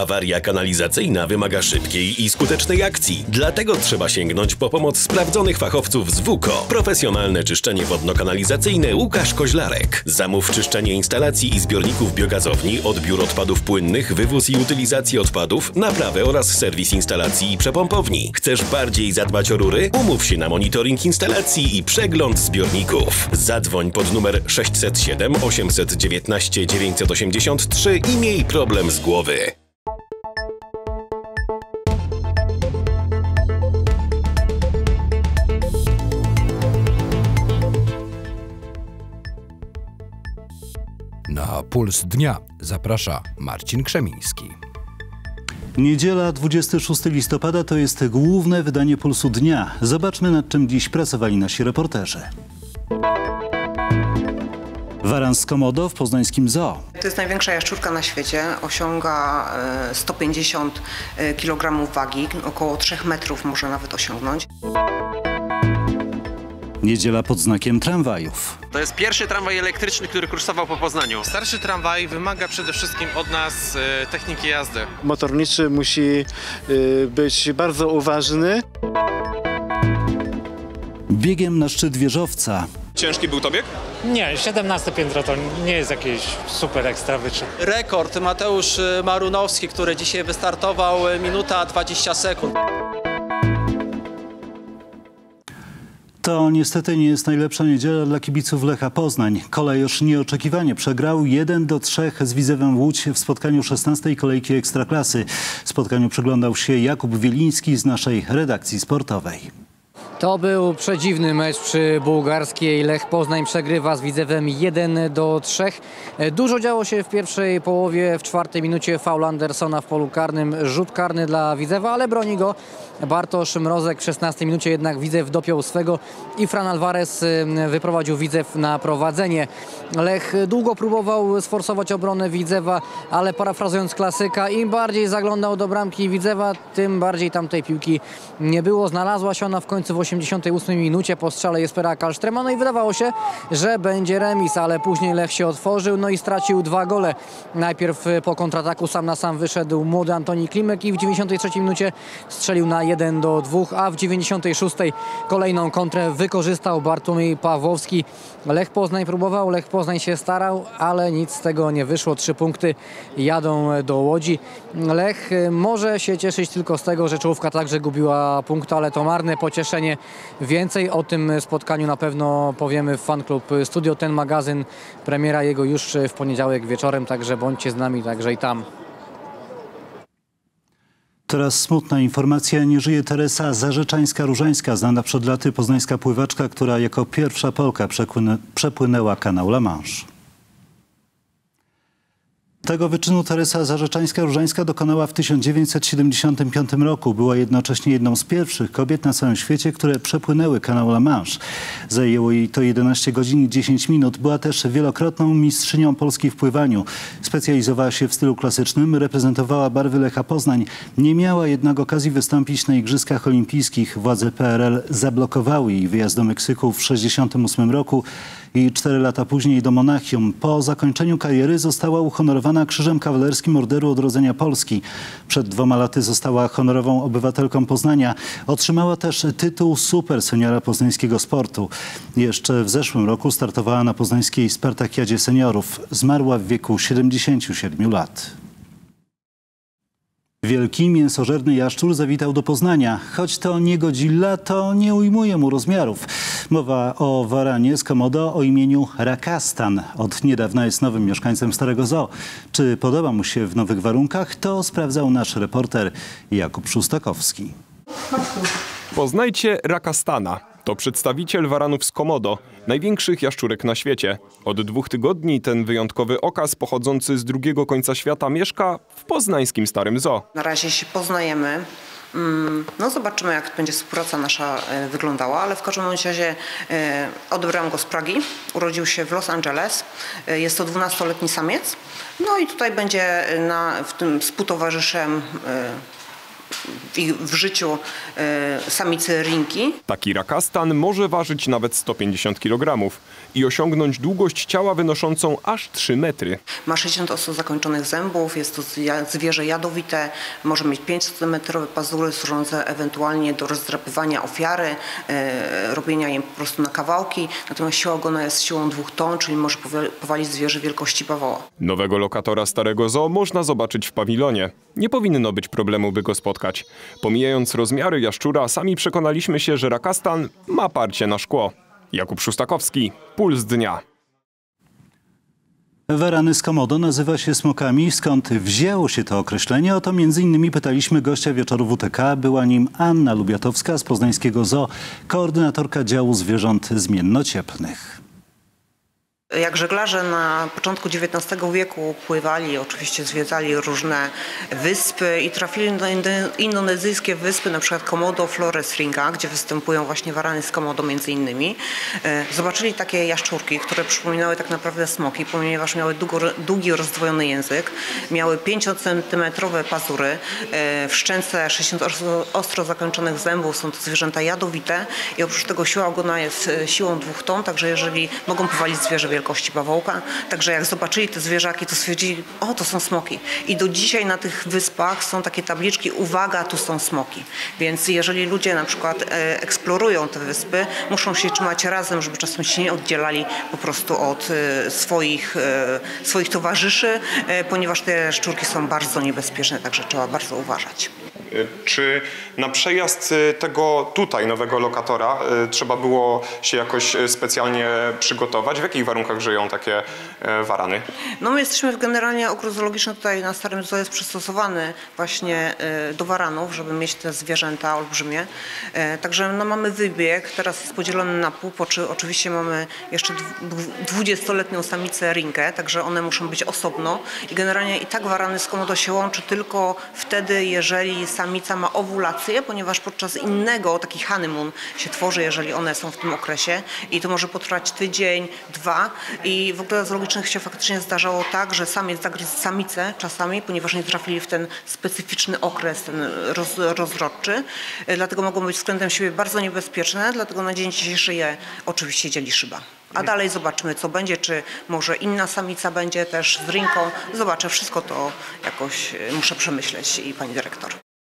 Awaria kanalizacyjna wymaga szybkiej i skutecznej akcji. Dlatego trzeba sięgnąć po pomoc sprawdzonych fachowców z WUKO. Profesjonalne czyszczenie wodno-kanalizacyjne Łukasz Koźlarek. Zamów czyszczenie instalacji i zbiorników biogazowni, odbiór odpadów płynnych, wywóz i utylizację odpadów, naprawę oraz serwis instalacji i przepompowni. Chcesz bardziej zadbać o rury? Umów się na monitoring instalacji i przegląd zbiorników. Zadzwoń pod numer 607 819 983 i miej problem z głowy. Na Puls Dnia zaprasza Marcin Krzemiński. Niedziela, 26 listopada to jest główne wydanie Pulsu Dnia. Zobaczmy, nad czym dziś pracowali nasi reporterzy. Waran z Komodo w poznańskim zoo. To jest największa jaszczurka na świecie. Osiąga 150 kg wagi, około 3 metrów może nawet osiągnąć. Niedziela pod znakiem tramwajów. To jest pierwszy tramwaj elektryczny, który kursował po Poznaniu. Starszy tramwaj wymaga przede wszystkim od nas techniki jazdy. Motorniczy musi być bardzo uważny. Biegiem na szczyt wieżowca. Ciężki był to bieg? Nie, 17 piętro to nie jest jakiś super ekstra wyczyn. Rekord Mateusz Marunowski, który dzisiaj wystartował, minuta 20 sekund. To niestety nie jest najlepsza niedziela dla kibiców Lecha Poznań. Kolejorz nieoczekiwanie przegrał 1-3 z Widzewem Łódź w spotkaniu 16. kolejki Ekstraklasy. Spotkaniu przyglądał się Jakub Wieliński z naszej redakcji sportowej. To był przedziwny mecz przy bułgarskiej. Lech Poznań przegrywa z Widzewem 1-3. Dużo działo się w pierwszej połowie. W 4. minucie faul Andersona w polu karnym. Rzut karny dla Widzewa, ale broni go Bartosz Mrozek. W 16 minucie jednak Widzew dopiął swego i Fran Alvarez wyprowadził Widzew na prowadzenie. Lech długo próbował sforsować obronę Widzewa, ale parafrazując klasyka, im bardziej zaglądał do bramki Widzewa, tym bardziej tamtej piłki nie było. Znalazła się ona w końcu w 88 minucie po strzale Jespera Kallströma. No i wydawało się, że będzie remis, ale później Lech się otworzył, no i stracił 2 gole. Najpierw po kontrataku sam na sam wyszedł młody Antoni Klimek i w 93 minucie strzelił na 1-2, a w 96 kolejną kontrę wykorzystał Bartłomiej Pawłowski. Lech Poznań próbował, Lech Poznań się starał, ale nic z tego nie wyszło. 3 punkty jadą do Łodzi. Lech może się cieszyć tylko z tego, że czołówka także gubiła punkt, ale to marne pocieszenie. Więcej o tym spotkaniu na pewno powiemy w Fan Club Studio. Ten magazyn, premiera jego już w poniedziałek wieczorem, także bądźcie z nami także i tam. Teraz smutna informacja. Nie żyje Teresa Zarzeczańska-Różańska, znana przed laty poznańska pływaczka, która jako pierwsza Polka przepłynęła kanał La Manche. Tego wyczynu Teresa Zarzeczańska-Różańska dokonała w 1975 roku. Była jednocześnie jedną z pierwszych kobiet na całym świecie, które przepłynęły kanał La Manche. Zajęło jej to 11 godzin i 10 minut. Była też wielokrotną mistrzynią Polski w pływaniu. Specjalizowała się w stylu klasycznym, reprezentowała barwy Lecha Poznań. Nie miała jednak okazji wystąpić na Igrzyskach Olimpijskich. Władze PRL zablokowały jej wyjazd do Meksyku w 1968 roku i 4 lata później do Monachium. Po zakończeniu kariery została uhonorowana Krzyżem Kawalerskim Orderu Odrodzenia Polski. Przed 2 laty została honorową obywatelką Poznania. Otrzymała też tytuł super seniora poznańskiego sportu. Jeszcze w zeszłym roku startowała na poznańskiej Spartakiadzie Seniorów. Zmarła w wieku 77 lat. Wielki mięsożerny jaszczur zawitał do Poznania. Choć to nie Godzilla, to nie ujmuje mu rozmiarów. Mowa o waranie z Komodo o imieniu Rakastan. Od niedawna jest nowym mieszkańcem Starego Zoo. Czy podoba mu się w nowych warunkach? To sprawdzał nasz reporter Jakub Szustakowski. Poznajcie Rakastana. To przedstawiciel waranów z Komodo, największych jaszczurek na świecie. Od 2 tygodni ten wyjątkowy okaz pochodzący z drugiego końca świata mieszka w poznańskim Starym Zoo. Na razie się poznajemy. No zobaczymy, jak będzie współpraca nasza wyglądała, ale w każdym razie odebrałam go z Pragi. Urodził się w Los Angeles. Jest to 12-letni samiec. No i tutaj będzie współtowarzyszem w życiu samicy rinki. Taki rakastan może ważyć nawet 150 kg i osiągnąć długość ciała wynoszącą aż 3 metry. Ma 60 ostro zakończonych zębów, jest to zwierzę jadowite, może mieć 5 cm pazury służące ewentualnie do rozdrapywania ofiary, robienia jej po prostu na kawałki, natomiast siła ogona jest siłą 2 ton, czyli może powalić zwierzę wielkości bawoła. Nowego lokatora starego zoo można zobaczyć w pawilonie. Nie powinno być problemu, by go spotkać. Pomijając rozmiary jaszczura, sami przekonaliśmy się, że rakastan ma parcie na szkło. Jakub Szustakowski, Puls Dnia. Warany z Komodo nazywa się smokami. Skąd wzięło się to określenie? O to m.in. pytaliśmy gościa wieczoru WTK. Była nim Anna Lubiatowska z poznańskiego zoo, koordynatorka działu zwierząt zmiennocieplnych. Jak żeglarze na początku XIX wieku pływali, oczywiście zwiedzali różne wyspy i trafili na indonezyjskie wyspy, na przykład Komodo, Flores Ringa, gdzie występują właśnie warany z Komodo między innymi. Zobaczyli takie jaszczurki, które przypominały tak naprawdę smoki, ponieważ miały długi, rozdwojony język, miały 5-centymetrowe pazury, w szczęce 60 ostro zakończonych zębów, są to zwierzęta jadowite i oprócz tego siła ogona jest siłą 2 ton, także jeżeli mogą powalić zwierzę wielkości bawołka. Także jak zobaczyli te zwierzaki, to stwierdzili, o, to są smoki. I do dzisiaj na tych wyspach są takie tabliczki, uwaga, tu są smoki. Więc jeżeli ludzie na przykład eksplorują te wyspy, muszą się trzymać razem, żeby czasem się nie oddzielali po prostu od swoich towarzyszy, ponieważ te szczurki są bardzo niebezpieczne, także trzeba bardzo uważać. Czy na przejazd tego tutaj nowego lokatora trzeba było się jakoś specjalnie przygotować? W jakich warunkach żyją takie warany? No my jesteśmy generalnie, ogród zoologiczny tutaj na Starym Zoo jest przystosowany właśnie do waranów, żeby mieć te zwierzęta olbrzymie. Także no, mamy wybieg, teraz jest podzielony na pół, oczywiście mamy jeszcze 20-letnią samicę rinkę, także one muszą być osobno i generalnie i tak warany z Komodo się łączy tylko wtedy, jeżeli samica ma owulację, ponieważ podczas innego taki honeymoon się tworzy, jeżeli one są w tym okresie i to może potrwać tydzień, 2 i w ogóle zoologicznych się faktycznie zdarzało tak, że samiec zagryzł samicę czasami, ponieważ nie trafili w ten specyficzny okres, ten rozrodczy, dlatego mogą być względem siebie bardzo niebezpieczne, dlatego na dzień dzisiejszy je oczywiście dzieli szyba. A dalej zobaczymy, co będzie, czy może inna samica będzie też z rinką. Zobaczę, wszystko to jakoś muszę przemyśleć i pani dyrektor.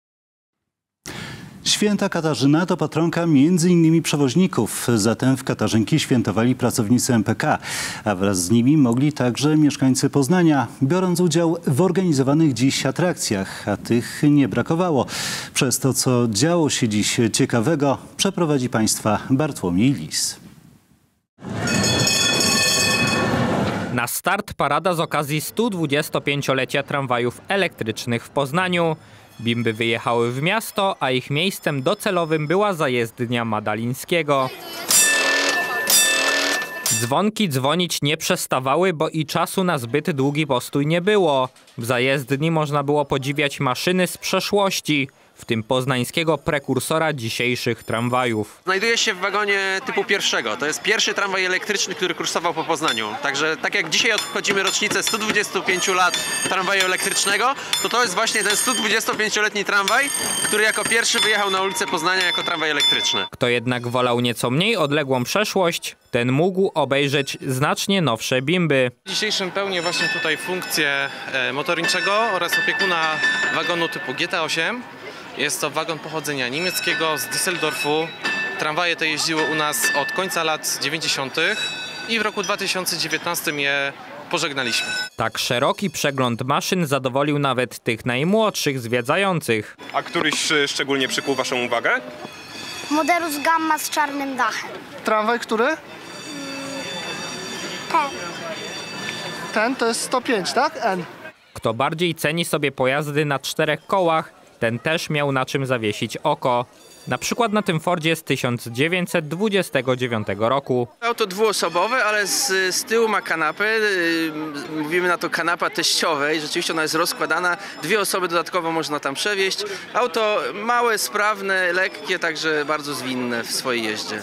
Święta Katarzyna to patronka m.in. przewoźników. Zatem w Katarzynki świętowali pracownicy MPK, a wraz z nimi mogli także mieszkańcy Poznania, biorąc udział w organizowanych dziś atrakcjach, a tych nie brakowało. Przez to, co działo się dziś ciekawego, przeprowadzi Państwa Bartłomiej Lis. Na start parada z okazji 125-lecia tramwajów elektrycznych w Poznaniu. Bimby wyjechały w miasto, a ich miejscem docelowym była zajezdnia Madalińskiego. Dzwonki dzwonić nie przestawały, bo i czasu na zbyt długi postój nie było. W zajezdni można było podziwiać maszyny z przeszłości, w tym poznańskiego prekursora dzisiejszych tramwajów. Znajduje się w wagonie typu pierwszego. To jest pierwszy tramwaj elektryczny, który kursował po Poznaniu. Także tak jak dzisiaj obchodzimy rocznicę 125 lat tramwaju elektrycznego, to jest właśnie ten 125-letni tramwaj, który jako pierwszy wyjechał na ulicę Poznania jako tramwaj elektryczny. Kto jednak wolał nieco mniej odległą przeszłość, ten mógł obejrzeć znacznie nowsze bimby. W dzisiejszym pełnię właśnie tutaj funkcję motorniczego oraz opiekuna wagonu typu GT8. Jest to wagon pochodzenia niemieckiego z Düsseldorfu. Tramwaje te jeździły u nas od końca lat 90. i w roku 2019 je pożegnaliśmy. Tak szeroki przegląd maszyn zadowolił nawet tych najmłodszych zwiedzających. A któryś szczególnie przykuł Waszą uwagę? Modelus Gamma z czarnym dachem. Tramwaj który? Ten. Ten to jest 105, tak? N. Kto bardziej ceni sobie pojazdy na 4 kołach, ten też miał na czym zawiesić oko. Na przykład na tym Fordzie z 1929 roku. Auto dwuosobowe, ale z tyłu ma kanapę. Mówimy na to kanapa teściowej. Rzeczywiście ona jest rozkładana. 2 osoby dodatkowo można tam przewieźć. Auto małe, sprawne, lekkie, także bardzo zwinne w swojej jeździe.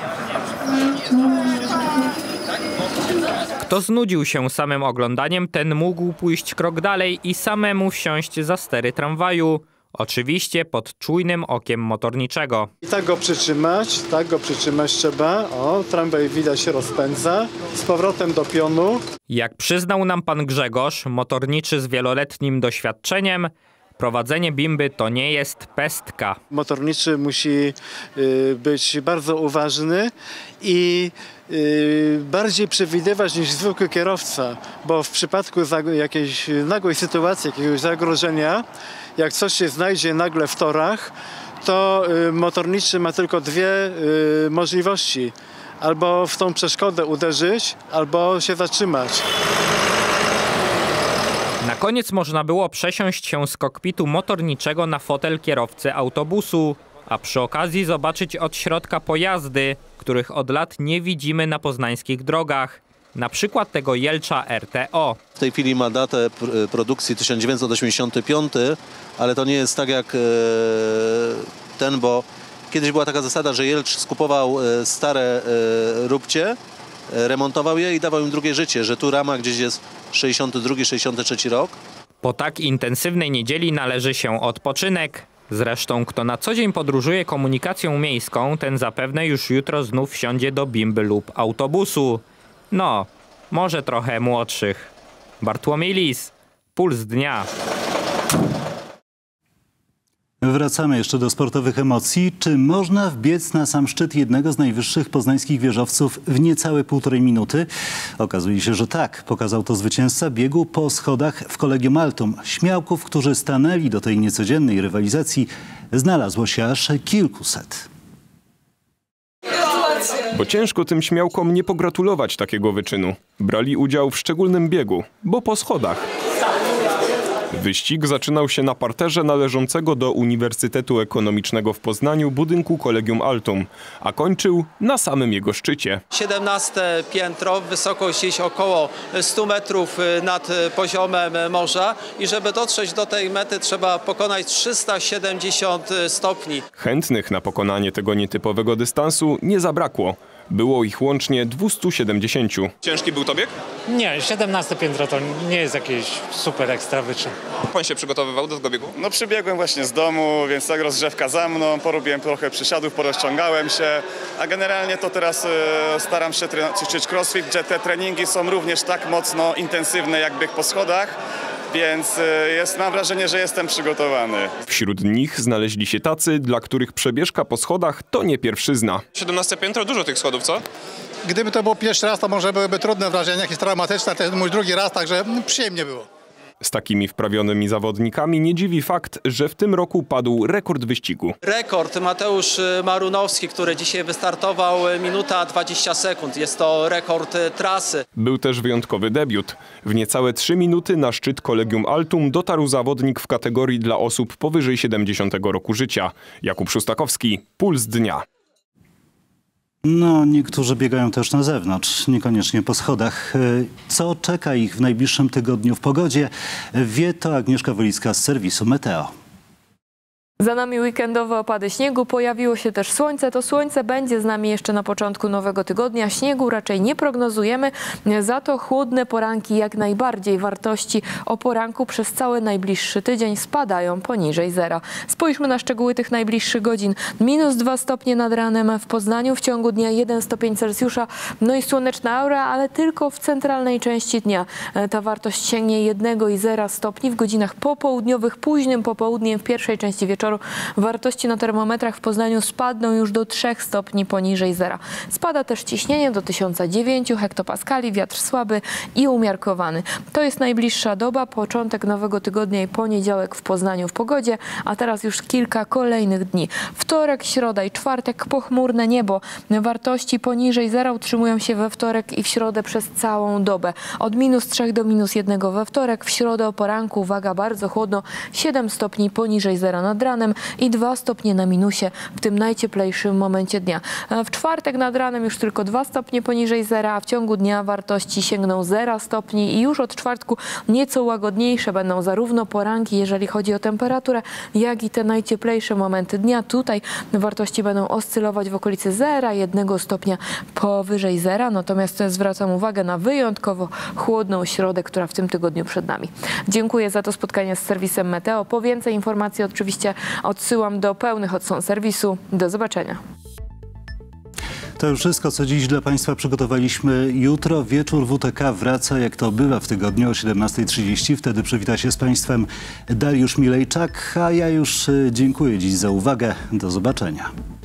Kto znudził się samym oglądaniem, ten mógł pójść krok dalej i samemu wsiąść za stery tramwaju. Oczywiście pod czujnym okiem motorniczego. I tak go przytrzymać trzeba. O, tramwaj widać się rozpędza. Z powrotem do pionu. Jak przyznał nam pan Grzegorz, motorniczy z wieloletnim doświadczeniem, prowadzenie bimby to nie jest pestka. Motorniczy musi być bardzo uważny i bardziej przewidywać niż zwykły kierowca, bo w przypadku jakiejś nagłej sytuacji, jakiegoś zagrożenia, jak coś się znajdzie nagle w torach, to motorniczy ma tylko dwie możliwości. Albo w tą przeszkodę uderzyć, albo się zatrzymać. Na koniec można było przesiąść się z kokpitu motorniczego na fotel kierowcy autobusu, a przy okazji zobaczyć od środka pojazdy, których od lat nie widzimy na poznańskich drogach. Na przykład tego Jelcza RTO. W tej chwili ma datę produkcji 1985, ale to nie jest tak jak ten, bo kiedyś była taka zasada, że Jelcz skupował stare róbcie, remontował je i dawał im drugie życie, że tu rama gdzieś jest 62, 63 rok. Po tak intensywnej niedzieli należy się odpoczynek. Zresztą kto na co dzień podróżuje komunikacją miejską, ten zapewne już jutro znów wsiądzie do bimby lub autobusu. No, może trochę młodszych. Bartłomiej Lis, Puls Dnia. Wracamy jeszcze do sportowych emocji. Czy można wbiec na sam szczyt jednego z najwyższych poznańskich wieżowców w niecałe 1,5 minuty? Okazuje się, że tak. Pokazał to zwycięzca biegu po schodach w Collegium Altum. Śmiałków, którzy stanęli do tej niecodziennej rywalizacji, znalazło się aż kilkuset. Bo ciężko tym śmiałkom nie pogratulować takiego wyczynu. Brali udział w szczególnym biegu, bo po schodach. Wyścig zaczynał się na parterze należącego do Uniwersytetu Ekonomicznego w Poznaniu budynku Collegium Altum, a kończył na samym jego szczycie. 17 piętro, wysokość gdzieś około 100 metrów nad poziomem morza i żeby dotrzeć do tej mety trzeba pokonać 370 stopni. Chętnych na pokonanie tego nietypowego dystansu nie zabrakło. Było ich łącznie 270. Ciężki był to bieg? Nie, 17 piętro to nie jest jakieś super ekstra wyczyn. Pan się przygotowywał do tego biegu? No przybiegłem właśnie z domu, więc tak rozgrzewka za mną, porobiłem trochę przysiadów, porozciągałem się, a generalnie to teraz staram się ćwiczyć crossfit, gdzie te treningi są również tak mocno intensywne jak bieg po schodach. Więc mam wrażenie, że jestem przygotowany. Wśród nich znaleźli się tacy, dla których przebieżka po schodach to nie pierwszyzna. 17 piętro, dużo tych schodów, co? Gdyby to był pierwszy raz, to może byłyby trudne wrażenia, jakieś traumatyczne. To jest mój drugi raz, także przyjemnie było. Z takimi wprawionymi zawodnikami nie dziwi fakt, że w tym roku padł rekord wyścigu. Rekord Mateusz Marunowski, który dzisiaj wystartował minuta 20 sekund. Jest to rekord trasy. Był też wyjątkowy debiut. W niecałe 3 minuty na szczyt Collegium Altum dotarł zawodnik w kategorii dla osób powyżej 70 roku życia. Jakub Szustakowski, Puls Dnia. No, niektórzy biegają też na zewnątrz, niekoniecznie po schodach. Co czeka ich w najbliższym tygodniu w pogodzie? Wie to Agnieszka Wolicka z serwisu Meteo. Za nami weekendowe opady śniegu, pojawiło się też słońce. To słońce będzie z nami jeszcze na początku nowego tygodnia. Śniegu raczej nie prognozujemy, za to chłodne poranki jak najbardziej. Wartości o poranku przez cały najbliższy tydzień spadają poniżej zera. Spójrzmy na szczegóły tych najbliższych godzin. -2 stopnie nad ranem w Poznaniu, w ciągu dnia 1 stopień Celsjusza, no i słoneczna aura, ale tylko w centralnej części dnia. Ta wartość sięgnie 1 i 0 stopni w godzinach popołudniowych, późnym popołudniem w pierwszej części wieczoru. Wartości na termometrach w Poznaniu spadną już do 3 stopni poniżej zera. Spada też ciśnienie do 1009 hektopaskali, wiatr słaby i umiarkowany. To jest najbliższa doba, początek nowego tygodnia i poniedziałek w Poznaniu w pogodzie, a teraz już kilka kolejnych dni. Wtorek, środa i czwartek pochmurne niebo. Wartości poniżej zera utrzymują się we wtorek i w środę przez całą dobę. Od -3 do -1 we wtorek, w środę o poranku, uwaga, bardzo chłodno, 7 stopni poniżej zera nad ranem. ranem i 2 stopnie na minusie w tym najcieplejszym momencie dnia. W czwartek nad ranem już tylko 2 stopnie poniżej zera, a w ciągu dnia wartości sięgną 0 stopni i już od czwartku nieco łagodniejsze będą zarówno poranki, jeżeli chodzi o temperaturę, jak i te najcieplejsze momenty dnia. Tutaj wartości będą oscylować w okolicy 0,1 stopnia powyżej zera, natomiast zwracam uwagę na wyjątkowo chłodną środę, która w tym tygodniu przed nami. Dziękuję za to spotkanie z serwisem Meteo. Po więcej informacji oczywiście odsyłam do pełnych odsłon serwisu. Do zobaczenia. To już wszystko, co dziś dla Państwa przygotowaliśmy. Jutro wieczór WTK wraca, jak to bywa w tygodniu o 17:30. Wtedy przywita się z Państwem Dariusz Milejczak, a ja już dziękuję dziś za uwagę. Do zobaczenia.